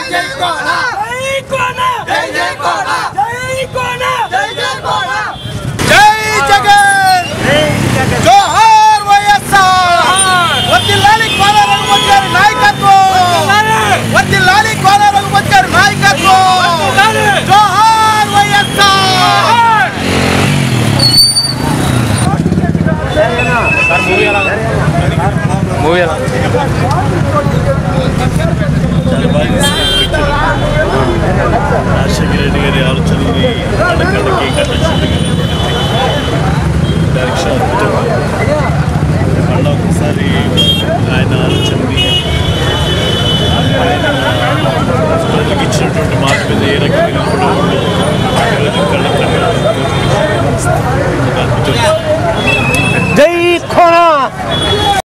జై కోన జై కోన జై జై కోన జై కోన జై జై కోన జై జగన్ జోహార్ వైఎస్ఆర్ వర్ధిల్లాలి కోన రఘుపతి గారి నాయకత్వం వర్ధిల్లాలి కోన రఘుపతి గారి నాయకత్వం జోహార్ వైఎస్ఆర్ మూవీ రాజశేఖర రెడ్డి గారి ఆలోచనని